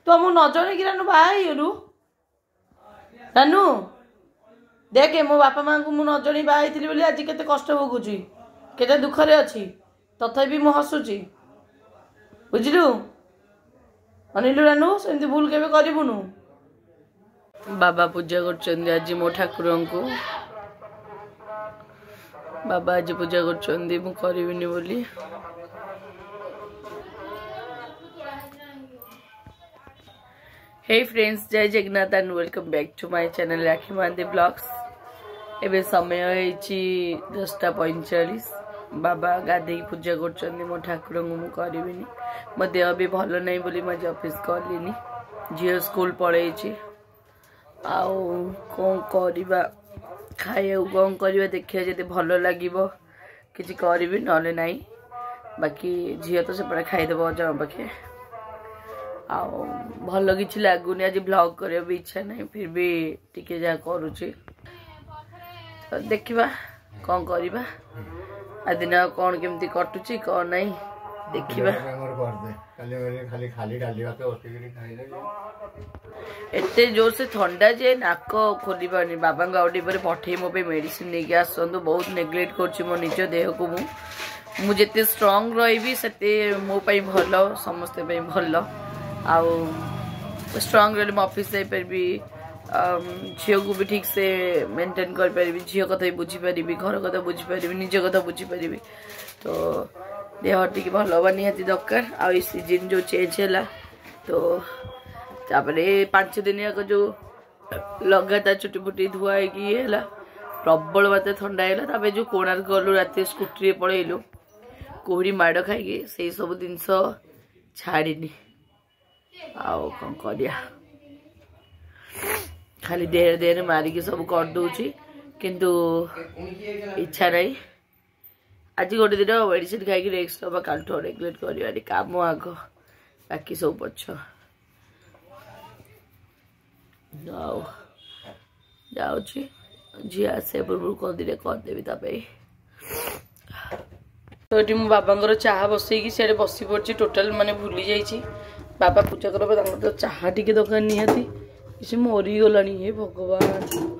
तू आम न जन रानू बाहु रानू देखे मो बापा माँ को मुझे न जन बाहरी बोली आज केते कष्ट भोगुची केते दुखरे अच्छी तथापि मु हसुची बुझलु अनिलु रानू सेमती भूल केबे करिबुनु। बाबा पूजा कर आज मो ठाकुर को बाबा आज पूजा कर मु करिबिनी बोली। हे फ्रेंड्स जय Jagannath and welcome back to my channel Rakhi Mahanti blogs. एबे समय होइची 10:45 बाबा गाधे पूजा कर मो ठाकुर को मु करिबिनी मो देह भी भल नहीं बोली मैं ऑफिस गलिनी झील स्कूल पड़े आउ कौन करवा खाइए कौन करवा देखिए जब भल लगे कि करी ना बाकी झील तो सेपटे खाईदेव अजा पाखे आउ भल कि लगुनि आज ब्लॉग करने भी इच्छा नहीं फिर भी टिके जहाँ करुच्ची तो देखा कौन करवा आ दिन कौन केमती कटुची कौन नहीं देखिबा एते जोर से ठंडा जे नाक खोलवानी बाबा गाउडी पर पठे मो पे मेडिसिन लेके आसंतु बहुत नेग्लेक्ट करछि मो निज देह को मु जेते स्ट्रांग रहिबी सेते मो पई भलो समस्त पई भलो आउ स्ट्रांग रही मो ऑफिस जाई परबी झील को भी ठीक से मेंटेन कर पारिबी झील कथा भी बुझी पारिबी घर कथा बुझी पारिबी निज कथा बुझी पारिबी तो देह टी भल हवा निहाती दरकार आ सीजन जो चेंज है तो तापरे 5 दिन याक जो लगातार चुटी फुटी धुआ है प्रबल बात ठंडा है जो कोणार्क गलु रात स्कूटी पलैलु कोहरी माड़ खाई से सब जिनस छाड़नी आउ कौन करिया खाली देह देह मारिकी सब करदे किंतु इच्छा नहीं आज गोटे दिन मेडिसिन खाई रेस्ट हवा काल रेगुलेट कर काम आग बाकी सब पछ जाऊँगी झी आसे पूर्व कदे करदेवी तो ये मो बाबा चाह बसई सियाड़े बसी पड़ी टोटाल माने भूली जाइए बाबा पूजा कर तो चाह टी दरकार निहाती से मरीगला हे भगवान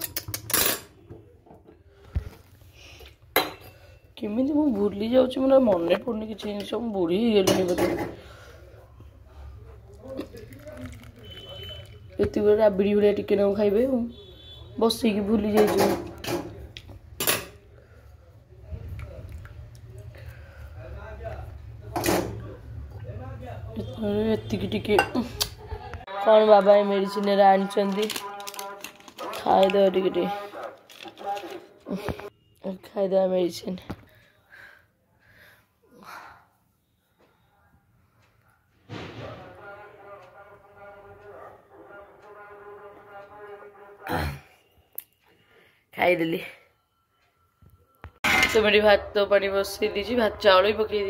केमी मु भूली जाऊँ मोर मन पड़नी किसी जिन बुढ़ी गली बोधे ये राबिड़ी भाया टिके ना खाइबे बसईक भूली जाइए टिके कौन बाबा मेडिसिन आनी खाईदे टिके खाईदे मेडिसिन खाईदेली तो मेरी भात तो पानी बसई दी भात चाउल भी पकई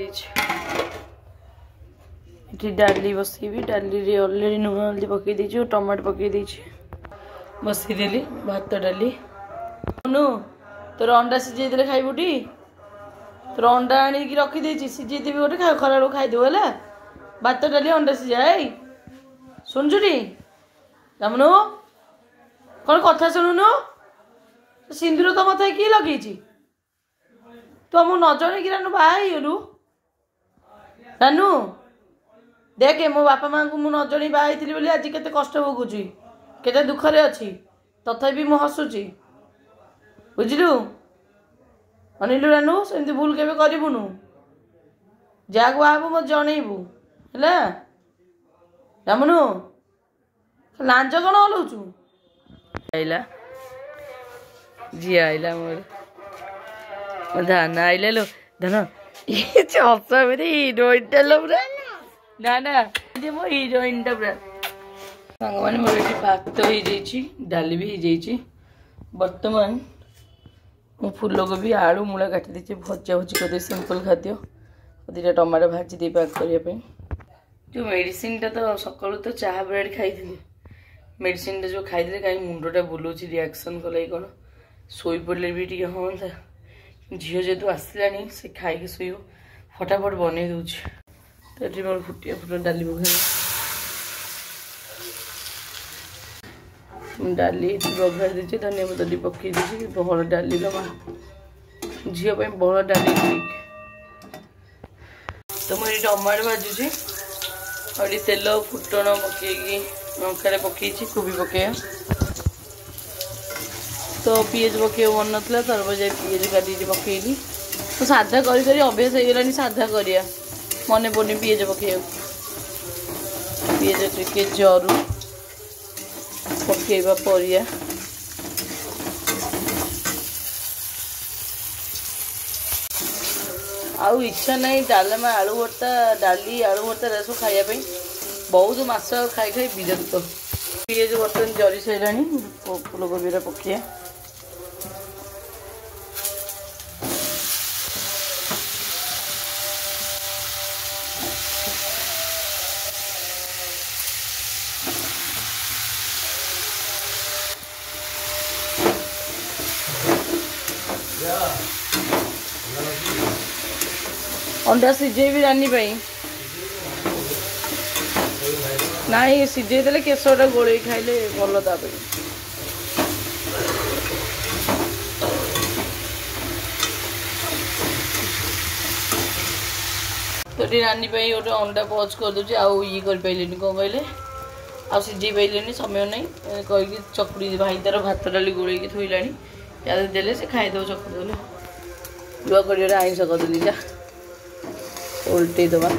दी डाली बसईबी डाली अलरेडी लुण हल्दी पकई दी टमाटो पकई दी बसईदेली भात डाली नु तोर अंडा सीझे दे खाइबू टी तोर अंडा आनी रखी सीझे देवी गोटे खा खरा खाईदेव है भात डाली अंडा सीझा शुणुचु टी रामनु कौन कथा शुणुनु सिंदूर तो मत किए लगे तू आम न जन रानू बाहु रानू देखे मो बापा माँ को मुझे न जन बाहरी बोली आज केते कष्ट भोगुची केते दुखरे अच्छी तथापि मु हसुची बुझलु अनिलु रानू सेमती भूल केबे करिबुनु जहाँ बाहबू मत जनइबू है रामनु लांच कौन हलाउचु आइला जी आइला मोर धान आइले लो धन ये चप हिरोइन पूरा ना ना मो हिरोइन पूरा सांग मैंने मोर ये भात हो डाली भी हो बर्तमान मु फूलकोबी आलू मूला काटी देती भजा भुजी कर सिंपल खाद्य दीटा टमाटो भाजी दे पैक करने जो मेडिसिन टा तो सकालू तो चाह ब्रेड खाई मेडिसिन टा जो खाई कहीं मुंडा बुलाऊँ रिएक्शन कल कौन शोई पड़े भी टे हाँ था झील जेहतु आसला से खाई शो फटाफट बन दूसरी तो ये मोर फुटिया फुट डाली पकाई डाली बघार दीजिए धनिया पत्र पकई दीजिए बहल डाली दबा झील बहल डाली तो मुझे टमाटो भाजुची और तेल फुटण पकईकी लंका पकई कोबी पकई तो पिज पकई मन ना तर बजाय पिज काटी पकईली तो साधा करी अभ्यास हो गलानी साधा करिया मन पड़नी पिज पकई पिज टे जरू पकईवा परिया आउ इच्छा नहीं डालमा आलू भर्ता डाली आलू भर्ता सब खायापी बहुत मास खाई खाई विरक्त पिज बर्तन जरी सारा फूलकोबी पकईया अंडा सीझे भी रानी ना सीझे देले केसरटा गोले खाइले भल ताप तो रानी गोटे अंडा पच कर दूसरी आउ ये कर पाइलेनी कौन कहले आ सीझे पाइले समय नहीं कहीकि चकुड़ी भाई तार भात डाली गोल थोला या देले से खाईदेव चकुड़ी देले लुआ कर आईंस करदेली जा उल्टे दबा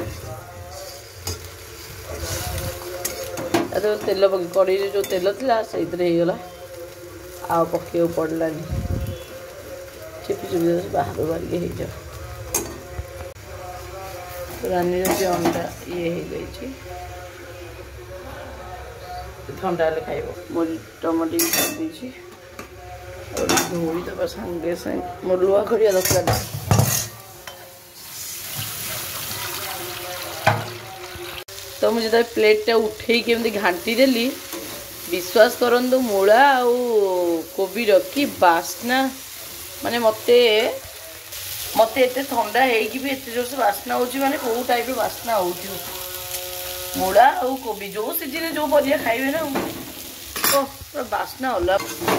तेल पक कड़े जो तेल था से गला आ पक पड़लानी चिपी चिपी बाहर बाहर हो रानी अंडा ये हो गई ठंडा खाइब मोर टमाटो भी कर दी धोई दबा सांगे सांगे मोर लुआ करिया दरकार तो मुझे तो प्लेटा उठे केमती घाटी देली विश्वास करंतु मूला आ कोबी रखी बास्ना माने मते मते एते ठंडा हेगी भी एते जोर से बास्ना होची माने को टाइप रो बास्ना होची मूला आ कोबी जो सीजन जो परिया खाइबे ना तो पूरा बास्ना होला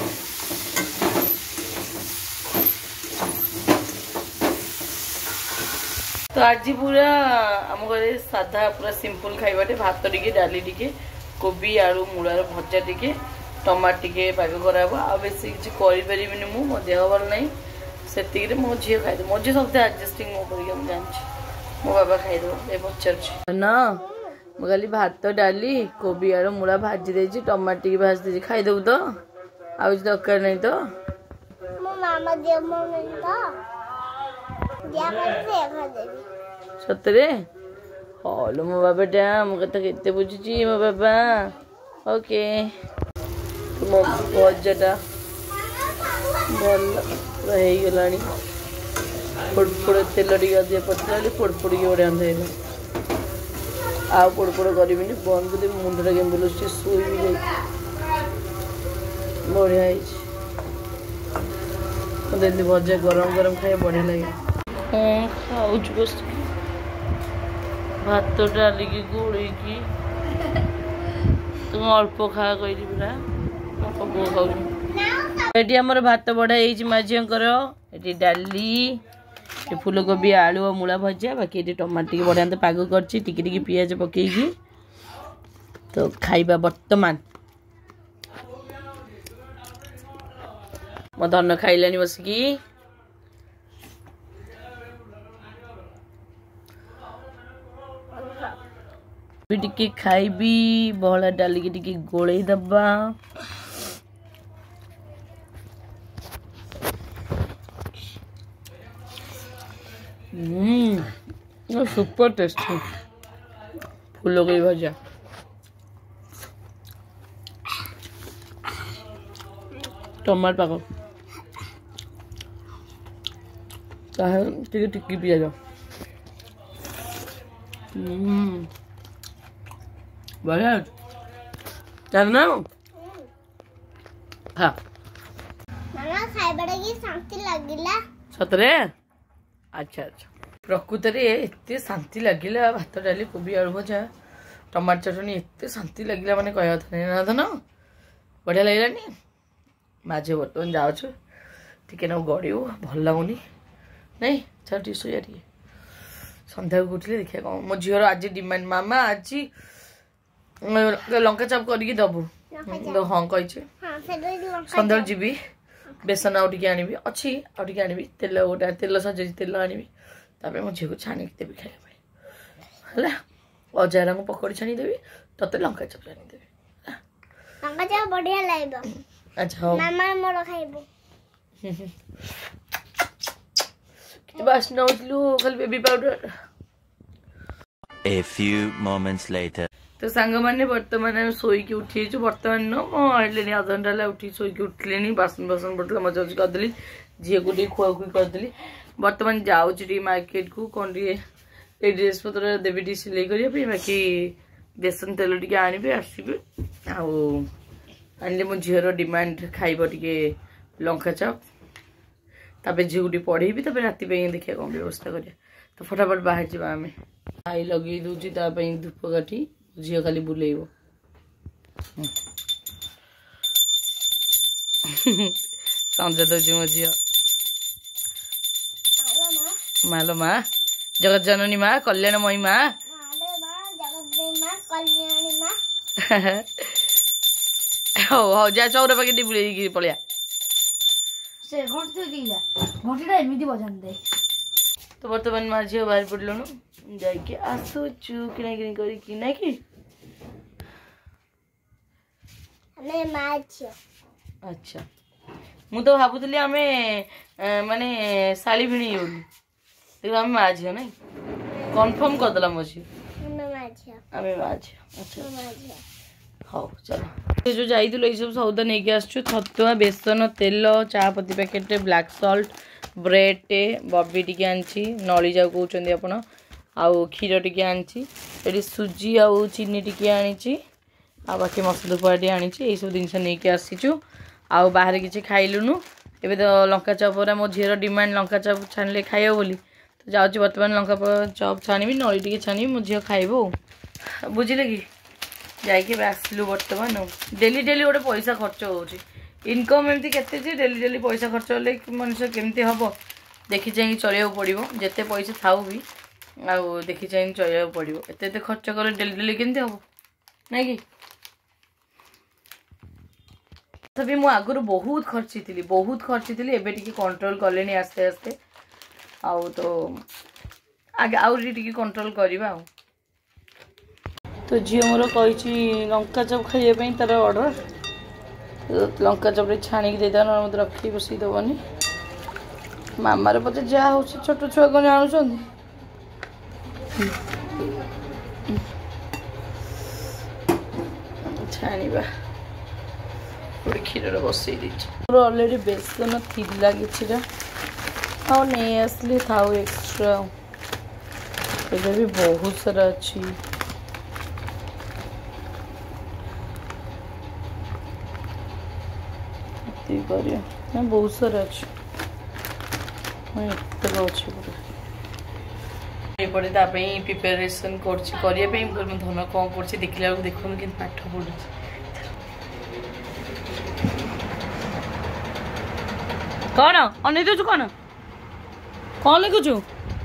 तो आज पूरा आम घर साधा पूरा सिंपल खाइबाटे भात टिके डाली टिके कोबी आलू मूलार भजा टिके टमाट टिके पाग कराब आ बेसी किसी करें मु मो देह भल ना से मो झी खाईदे मो झी सब एडजस्टिंग मो कर जानी मो बाबा खाईदेव ये पचार ना मुझे खाली भात डाली कोबी आलू मूला भाजी दे टमाट टिके भाजी दे खाईदेव तो आज दरकार नहीं तो सतरे हलो मो बाबाटा मो कथा केते बुझुची मो बाबा ओके तो मो भजाटा भल हो गलानी फोड़फोड़ तेल टे अधिक पड़ता फोड़फोड़ गोटे अंधेर आ फोड़फोड़ करी बंद कर मुंडा के बुलूस शोई भी जाए बढ़िया मत भजा गरम गरम खाए बढ़िया लगे खाऊ बस भात डाली गोल तुम अल्प खा कह पूरा अल्प खाऊ आमर भात बढ़ा माझीकर ये डाली फूलकोबी आलू और मूला भजा बाकी ये टमाटर टे बढ़िया पाग कर पियाज पकईकी तो खाइबा बर्तमान मो धन खाइलानी बसिकी टिके खाइबी बहला डाली टिके गोले दबा सुपर टेस्टी फूलकोबी भजा टमाटर पाक टिके टिकी पियाज बढ़िया ना हाँ सतरे अच्छा अच्छा प्रकृत एत शांति लगिला भात डाली कोबी आलू भजा टमाटर चटनी एत शांति लगिला माने कह था ना धन बढ़िया लगलानी माझे बर्तमान जाऊँ टिके ना गड़ू भल लगुनि नहीं चल टी सोया टे सन्ध्या को उठिले देखिए कौन मो झीर आज डिमांड मामा आज लंका चप करके दबु हाँ कही सन्ध्या जी बेसन आउ टे आनी अच्छी आउ टे आनी तेल गोटे तेल सजे तेल आनी मो झील को छाणी देवी खाइबा है अजारा को पकड़ी छाणी देवी तते लंका चप छाणी देवी लंका चप बढ़िया लागबो अच्छा हो मामा मोर खाइबो किते बास्ना उठलु खाली baby powder A few moments later. तो सांग माने वर्तमान शोक उठी बर्तमान न मुझे आध घंटा उठी शोक उठिले बासन बासन पड़ता मजा मजी करदेली झील को खुआ खुई करदेली बर्तमान जाऊँगी मार्केट को कौन टे ड्रेस पत्र देवी टी सिलाई करने बाकी बेसन तेल टे आनी आसबि आने मो झीर डिमांड खाइब टे लंका चप तापर झील को पढ़ेबी राति देखिए कौन व्यवस्था करिया तो फटाफट बाहर जावा आम आई लगे दूची धूप काठी झील खाली बुलेब संजय दौची मो झी मालो माँ जगत जननी माँ कल्याणमयी माँ हो हो जा चौरा पाखे बुले पलिया तो बर्तमान माँ झील बाहर पड़लुनु जाके आसुचु किना किनी करी किना कि अच्छा मु तो भावुली आम माने शाली भिणी बोली आम माँ झील ना कन्फर्म करदेला मो झी आम माँ झील अच्छा हाँ चलो जो जाइलु ये सब सौदा नहीं छतुआ बेसन तेल चापत्ती पैकेट ब्लैक सॉल्ट ब्रेड टे बबी टी आनी नली जाऊ कहते आपड़ आउ क्षीर टी आनी सुजी आउ चीनी टी आनी बाकी मसला धुपा टी आनी सब जिन नहीं आसीचु आउ बाहर किसी खाइलुनु एबे तो लंका चप मो झीर डिमांड लंका चप छाणिले खाइब बोली तो जाऊँ बर्तमान लंका चप छाणी नली टी छाणी मो झील खाइब बुझिले कि जाइए आसलु बर्तमान डेली डेली गोटे पैसा खर्च हो इनकम एमती केते डेली डेली पैसा खर्च होले मनुष्य केमती हम देखी चाहिए चलिया पड़ो जिते पैसा थाऊ भी आउ देखी चाहिए चलिया पड़ो एत खर्च कले डेली डेली केमती हम ना कि तभी मु आगुरी बहुत खर्ची थी एबे टिके कंट्रोल कले आस्ते आस्ते आउ तो आगे आउरी टिके कंट्रोल करवा तो झील मोर कही लंका चप खाइए तार ऑर्डर लंका चप छाणिक देदा मत रखी बसई दबनी मामार पचे जहाँ हो छोट छुआ कौन जानूँ छाणा गोटे क्षीर बसई मोर अलरेडी बेसन थिला किछिटा आउ नहीं आसली थाउ एक्सट्रा भी बहुत सारा अच्छी बहुत सारा अच्छे प्रिपेरेसन कर धन कौन कर देखला देखो कि पाठ पढ़ु कौन अन दु कौन कौन लिखुचु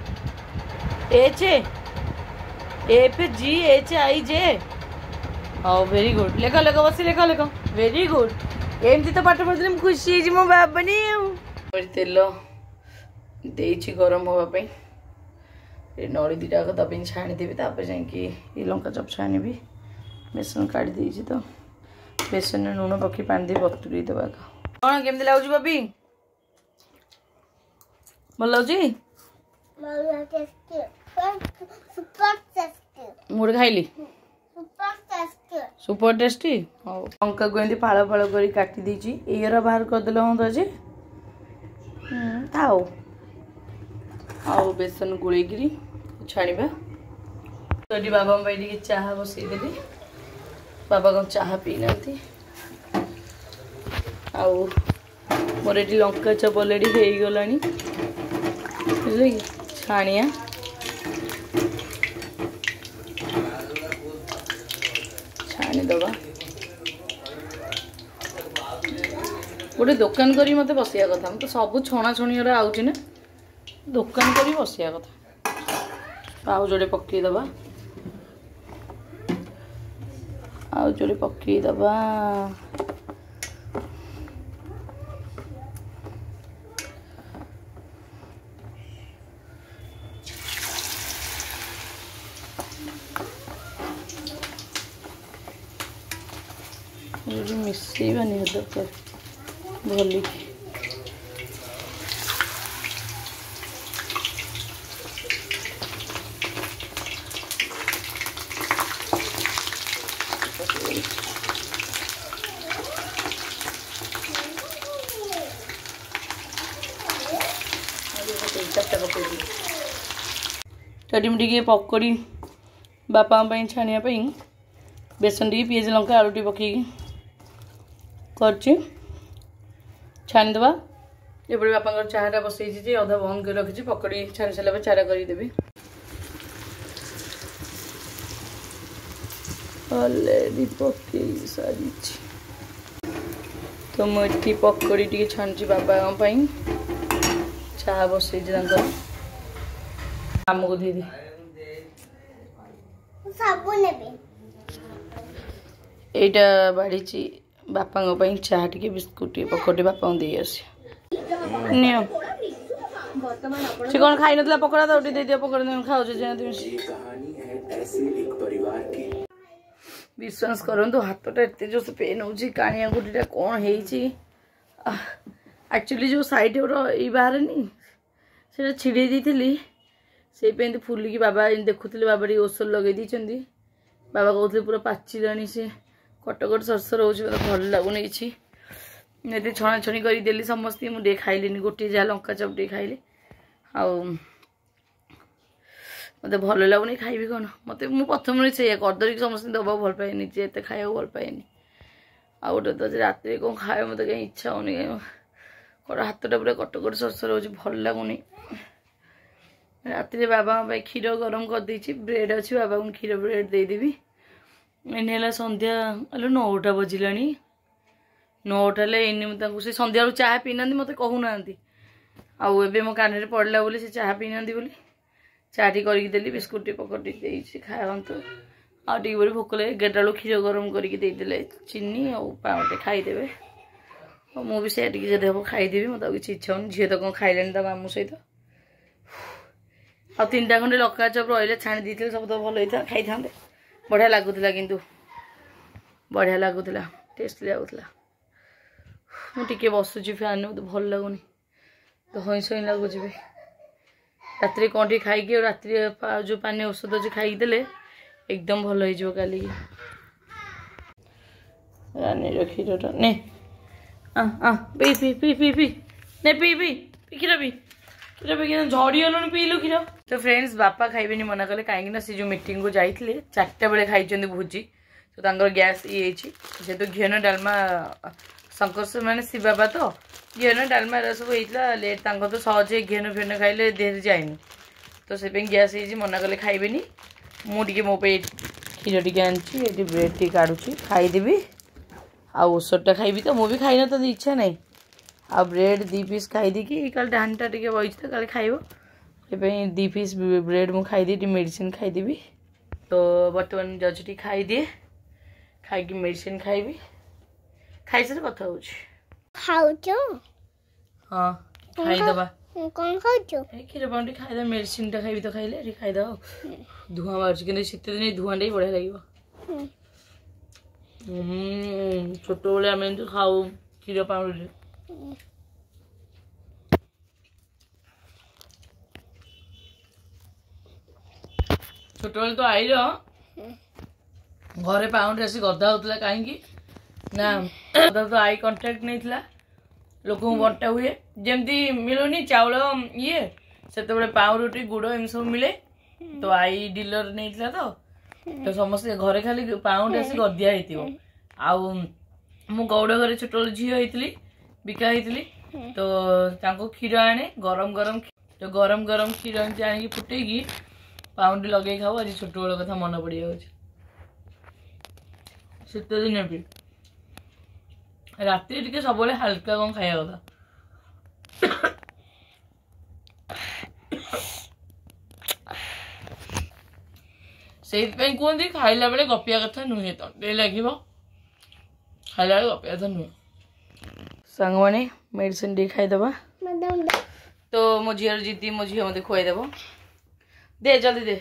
HFGHIJ हाँ वेरी गुड लेख लेख बस लेख लेख वेरी गुड एमती तो पाठ पढ़ी खुशी मो बाबनी तेल देची गरम हाँपाई नड़ी दुटा दबी छाणीदेवी जाकि लंका चप छाणी बेसन काढ़ी देती तो बेसन लुण पकई पानी दे बतुरी देवा कौन केमती लगुच बबी भल लगुच मुझे खाइली सुपर टेस्टी हाँ लंका को एमती फाड़ फाड़ कर काटी देची एरा बाहर करदे हाँ तो थाओ आउ बेसन गोलेकरी छाणीबा तो बाबा टे चाह बसईदेली बाबा कौन चाह पी ना आउ मोर ये लंका चप अलरेडी हो गला बुझे कि छाणिया छाणी दबा गोटे दुकान करी मत बसिया कथा तो सब छणा छणी आउची ना दुकान करी बसिया कथा आउ जोड़े पकई दबा आउ जोड़े पकई दबा मिसेबा नहीं दरकार भली चटी मुटी पकड़ी बापा छाणिया बेसन टी पिज लंका आलू टी पकई कर छाणीदबा एपटे बापा चाटा बसई अधा बंद कर रखी पकड़ी छाणी सारा चारा करदेवी अलरेडी पकई सारी तो मुझे पकड़ी टी छाणी बाबा चाह बसई आम को दे एटा बाड़ी बापा चाह टी बिस्कुट पकड़ी बापा दे से कौन खाई ना पकड़ा तो दे दिया पकड़ा खाऊ विश्वास करूँ हाथटा एत जो से पेन हो कानिया गुटीटा कौन एक्चुअली जो साइड ये बाहर नहीं से छिड़े दी से फुलिकी बाबा देखुले बाबा औषध लगे दी बाबा कहते पूरा पाचिलानी से कटकट सरसर हो भल लगुन ये छणा छणी करदेली समस्त मुझे खाइली गोटे जहाँ लंका चप टे खाइली आउ मत भल लगुन खाइबी कौन मत प्रथम से करदरी समस्त दबा भल पाए एत खाया भल पाए आ गोटे तो रात कौन खाए मत कहीं इच्छा होनी कहीं हाथटा पूरा कटकट सरसर हो भल लगुन रात बाबा क्षीर गरम कर देछि ब्रेड अच्छी बाबा को क्षीर ब्रेड देदेवी एने संध्या 9टा बजिला 9टा इन से संध्या चाह पी ना मत कहूना आउ ए मो कान में पड़ला बोली से चाह पी ना बोली चाह टी करके देली बिस्कुट टी पकड़ी देती खाते आउ टी भोक लगे 11टा बेलू क्षीर गरम करके चीनी आउ पाउटे खाईदे मुझे से जब हम खाईदेवी मत किसी इच्छा हो झील तो कौन खाइले मामू सहित आ 3टा खंडे लंका चप रही छाणी दी सब तो भल होता खाई था बढ़िया लगुला किंतु बढ़िया लगुला टेस्ट लगुला मुझे बसुची फैन मत भल लगुनि तो हई सई लगुच रात कौन टी खाई रात जो पानी औषध अच्छे खाईदे एकदम भल हो काली रानी क्षीर ने पी पी पी पी पी ने पी पी क्षीर पी क्षीर पी झड़ी गलुनि पीलु क्षीर तो फ्रेंड्स बापा खाइबेनि मना कले कहीं सी जो मीटिंग को जाइए 4टा बेले खाई भोजी तो गैस ये जेहेतु घीन डालमा शंकर माने शिव बाबा तो घीन डालमा सब होता लेट तो सहजे घीन फेन खाइले देह जाए तो से गैस ये मना कले खाइबेनि मुझे मो क्षीर टी आनी ब्रेड टी काढ़ुची खाईदेवी आ औषधटा खाइबी तो मुझे खाई ना इच्छा ना आ ब्रेड 2 पीस खाईदी कल डांटा टे बही तो कल खाइब 2 पीस ब्रेड मुझे खाईदी मेडिसिन खाईदेवी तो बर्तमान जजटी खाईदिए खाई मेडिसिन खाइबी खाई सारे कथा हाँ खाईदबा कौन खाऊ क्षीर पाउंड खाईद मेडिसिन टा खाइबी तो खाइले खाईद धुआं बाहर कि शीत दिन धुआं टा बढ़िया लगे छोट बेले आम खाऊ क्षीर पाउंड छोट बेले तो आई घरे पाउंड आसी गदा होता कहीं ना तो आई कंट्राक्ट नहीं थिला लोक बंटा हुए जमती मिलूनी चाउल ये से पाउरुटी गुड़ एम सब मिले तो आई डीलर नहीं थिला तो समस्त घरे खाली पाउंड आसी गदिया आउ मु गौड़ घरे छोट झी होती बिका होती तो क्षीर आने गरम गरम तो गरम गरम क्षीर आनी फुटेगी पाउंड लगे खाऊ आज छोट बेल कथा मन पड़ जाऊँ शीत दिन भी राति टिके सब हल्का कौन खाया कथा से कहते खाइला बेले गपिया कथा नुहे तो लगे खाइला बेले गपिया कथा नुहे सांग मैंने मेडिसिन टी खाईदबा तो मो झीर जीती मो झी मत खुआईदेव दे जल्दी दे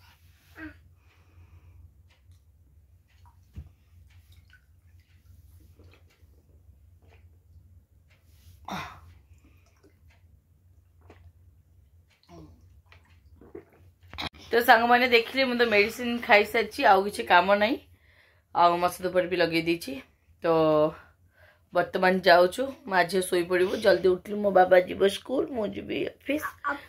तो सांग मैंने देखिले मुझे मेडिसिन खाई सारी आउ किसी काम ना आ मसद पर भी लगे दीची तो वर्तमान जाऊँ माँ झील शोई पड़ू जल्दी उठलु मो बाबा जीव स्कूल मुझे ऑफिस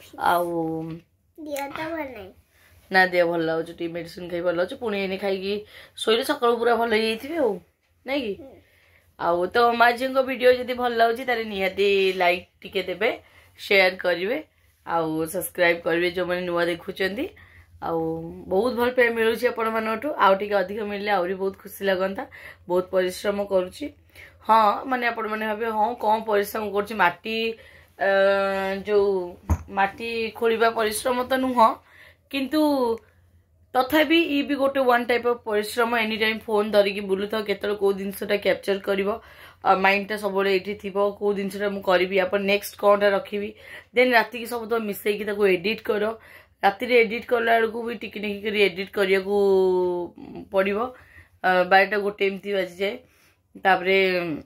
ना देह भल लगे मेडिसिन खाई भल लगे पुणी एने खाई शोले सका पूरा भल हो नहीं कि आउ तो माँ झी वीडियो जब भल लगे तारे निहाती लाइक टिके देबे शेयर करेंगे आउ सब्सक्राइब करेंगे जो मैंने नुआ देखुंट आउ बहुत भल पाए मिलूँ आपण मानू आउ टे अधिक मिलले आहरी बहुत खुशी लगता बहुत परिश्रम करुच्ची हाँ माने आपण मैंने भावे हाँ कौन परिश्रम कर माटी जो माटी खोलिबा परिश्रम तो नुह किंतु तथापि ये भी गोटे वन टाइप ऑफ परिश्रम एनी टाइम फोन धरिकी बुलू था केतल को जिनसटा कैप्चर करिवो माइंड टा सब एठी थिबो को जिनसटा मु करबी अपन नेक्स्ट कोनटा रखिबी देन राति की सब तो मिसई की ताको एडिट करो राति रे एडिट करला बेलू भी टिक टिक करी एडिट करिया को पड़िबो 12टा गोटे एमती बाजी जाए तापरे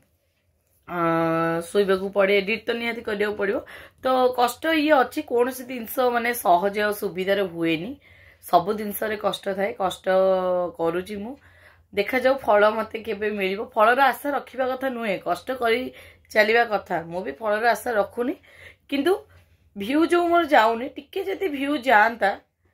शोइबा को पड़े एडिट तो निहाती करिया पड़िबो तो कष्ट ये अच्छी कौन सी जिनस माने सहज और सुविधार हुएनी सब जिनस कष्ट थाए कष्ट करुची मु देखा जाऊ फल मते केबे मिलिबो फलर आशा रखिबा कथा नुहे कष्ट करी चलिबा कथा मु भी फलर आशा रखुनी किंतु व्यू जो मोर जाऊनी टिके जदी व्यू जानता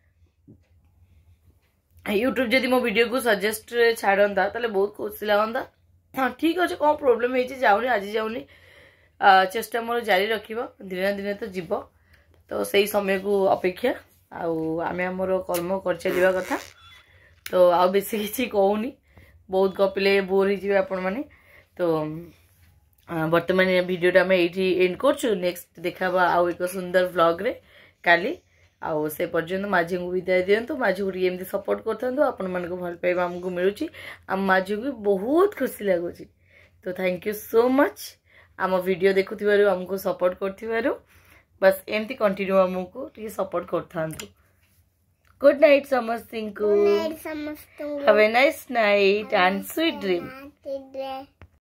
यूट्यूब जदी मो वीडियो को सजेस्ट छाड़ंता ताले बहुत खुशी लगंता हाँ ठीक अच्छे कौन प्रोब्लेम है जाऊनी आज जाऊनी चेष्टा मोर जारी रखिबो दिन दिन तो जीव तो सही समय को अपेक्षा आमे हमर कर्म कर चलिबा कथा तो आ बेसी किसी कहूनी बहुत गपिले बोर हो आपण माने तो वर्तमान वीडियो आम ये एंड कर नेक्स्ट देखा आउ एक सुंदर व्लॉग रे काली आउ से पर्यंत माझी को विदाय दिंतु माझी को एमती सपोर्ट करथांतु आपण मन को भल पाइबा हमको मिलुची आम माझी को बहुत खुशी लगुची तो थैंक यू सो मच आम वीडियो देखुथिबारु हमको सपोर्ट करथिबारु बस एमती कंटिन्यू हमको टी सपोर्ट करथांतु गुड नाइट समस्तिंकु have a nice night and sweet dream